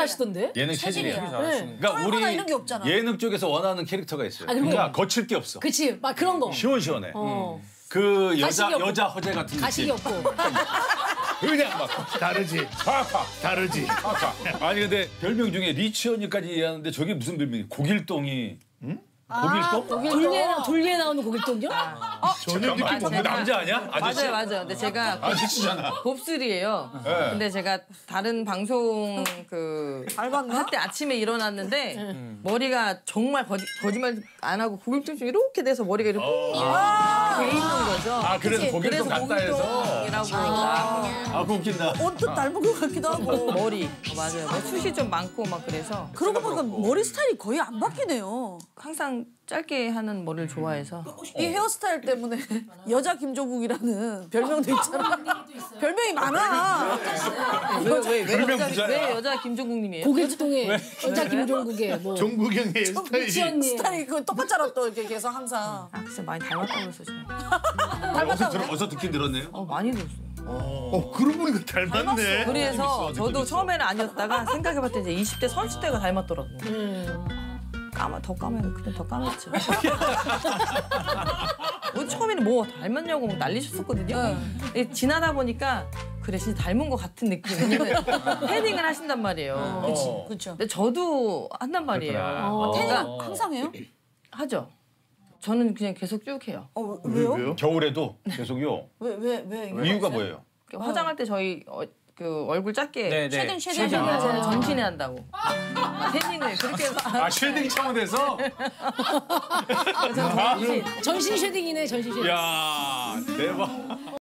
잘하시던데? 예능 체질이야. 네. 그러니까 우리 이런 게 없잖아. 예능 쪽에서 원하는 캐릭터가 있어요. 아, 그리고- 그러니까 거칠 게 없어. 그치, 막 그런 거. 시원시원해. 그 여자 허재 같은 가식이 느낌. 없고. 그냥 막 다르지. 팍팍. 다르지. 아니 근데 별명 중에 리치언니까지 얘기하는데 저게 무슨 별명이? 고길동이. 고길동? 돌리에 나오는 고길동이요? 전혀 느낌 그 남자 아니야? 아저씨? 맞아요. 근데 제가 아저씨잖아. 곱슬이에요. 네. 근데 제가 다른 방송 할 때 아침에 일어났는데 머리가 정말 거짓말 안 하고 고길동처럼 이렇게 돼서 머리가 이렇게 돼 있는 거죠. 아 그래서 고길동 같다 해서. 고길동이라고 그러니까. 아 그거 웃긴다. 옷도 닮은 것 같기도 하고. 머리 맞아요. 숱이 좀 많고 막 그래서 그러고 보니까 머리 스타일이 거의 안 바뀌네요. 항상 짧게 하는 머리를 좋아해서 이 헤어스타일 때문에 여자 김종국이라는 별명도 있잖아. 별명이 많아. 왜 여자 김종국님이에요? 고길동의 여자 김종국의 뭐. 종국이 형의 스타일이. 리치언니. 스타일이 그 똑같잖아 또 이렇게 계속 항상. 아 글쎄 많이 닮았다고 그래서 제가 어서 듣긴 들었네요. 많이 들었어요. 그러고 보니까 닮았네. 그래서 저도 처음에는 아니었다가 생각해봤더니 이제 20대 30대가 닮았더라고요. 더 까매요. 그때 더 까맸죠. 처음에는 뭐 닮았냐고 막 난리셨었거든요. 지나다 보니까 그래 진짜 닮은 것 같은 느낌. 왜냐면 태닝을 하신단 말이에요. 그렇죠. 근데 저도 한단 말이에요. 태닝 그러니까 항상 해요? 하죠. 저는 그냥 계속 쭉 해요. 왜요? 겨울에도 계속요. 왜? 이유가 뭐예요? 화장할 때 저희 그 얼굴 작게 쉐딩 제가 전신에 한다고. 태닝을 그렇게 해서 쉐딩 차원에서? 전신. 전신 쉐딩이네, 전신 쉐딩. 야 대박.